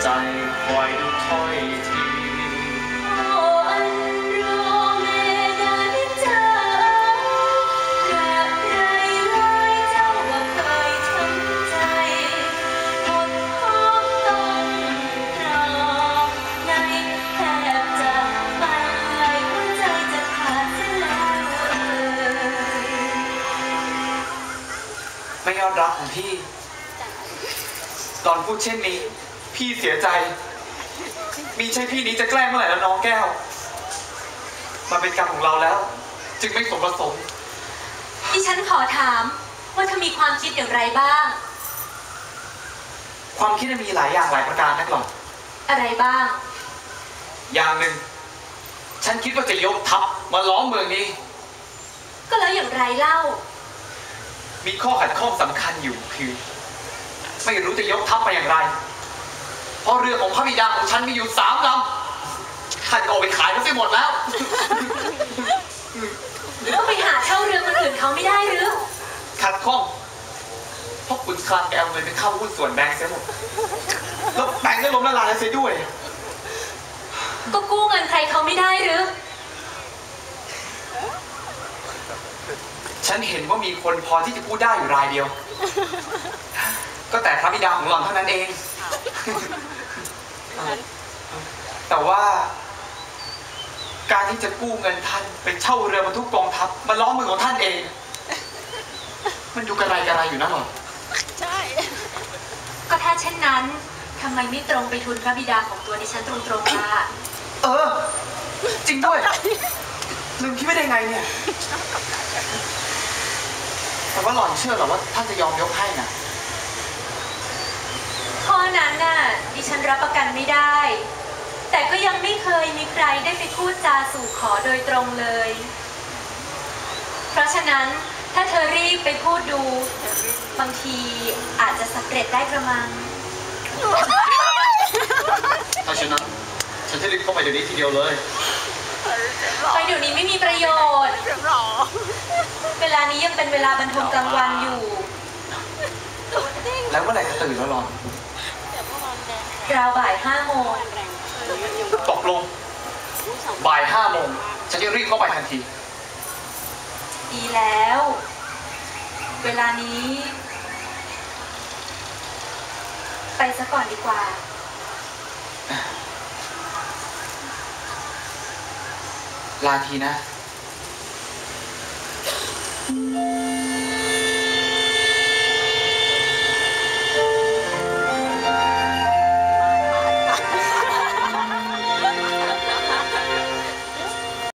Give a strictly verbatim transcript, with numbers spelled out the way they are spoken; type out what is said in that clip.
ใจคอยดูถ้อยทีไม่ยอดรักของพี่ตอนพูดเช่นนี้พี่เสียใจมีใช่พี่นี้จะแกล้งเมื่อไหร่แล้วน้องแก้วมันเป็นกรรมของเราแล้วจึงไม่สมประสงค์ดิฉันขอถามว่าเธอมีความคิดอย่างไรบ้างความคิดมีหลายอย่างหลายประการนักหรอกอะไรบ้างอย่างหนึ่งฉันคิดว่าจะยกทัพมาล้อมเมืองนี้ก็แล้วอย่างไรเล่ามีข้อขัดข้องสำคัญอยู่คือไม่รู้จะยกทัพมาอย่างไรเพราะเรือของพระบิดาของฉันมีอยู่สามลำท่านก็เอาไปขายทั้งหมดแล้วก็ไปหาเช่าเรือคนอื่นเขาไม่ได้หรือขัดข้องเพราะคุณคลางแกเอาเงินไปเข้าหุ้นส่วนแบงก์เสียหมดแล้วแบงก์ก็ล้มละลายเสียด้วยก็กู้เงินใครเขาไม่ได้หรือฉันเห็นว่ามีคนพอที่จะพูดได้อยู่รายเดียวก็แต่พระบิดาของหล่อนเท่านั้นเองแต่ว่าการที่จะกู้เงินท่านไปเช่าเรือบรรทุกกองทัพมาล้อมมือของท่านเองมันดูกระไรกระไรอยู่นะหรอใช่ก็ถ้าเช่นนั้นทำไมไม่ตรงไปทูลพระบิดาของตัวดิฉันตรงๆล่ะเออจริงด้วยลืมคิดไม่ได้ไงเนี่ยแต่ว่าหล่อนเชื่อหรอว่าท่านจะยอมยกให้นะข้อนั้นน่ะดิฉันรับประกันไม่ได้แต่ก็ยังไม่เคยมีใครได้ไปพูดจาสู่ขอโดยตรงเลยเพราะฉะนั้นถ้าเธอรีบไปพูดดูบางทีอาจจะสำเร็จได้กระมังถ้าฉะนั้นฉันจะรีบเข้าไปเดี๋ยวนี้ทีเดียวเลยไปเดี๋ยวนี้ไม่มีประโยชน์เวลานี้ยังเป็นเวลาบรรทมกลางวันอยู่แล้วเมื่อไหร่จะตื่นแล้วหรอราวบ่ายห้าโมงตกลงบ่ายห้าโมงฉันจะรีบเข้าไปทันทีดีแล้วเวลานี้ไปซะก่อนดีกว่าลาทีนะ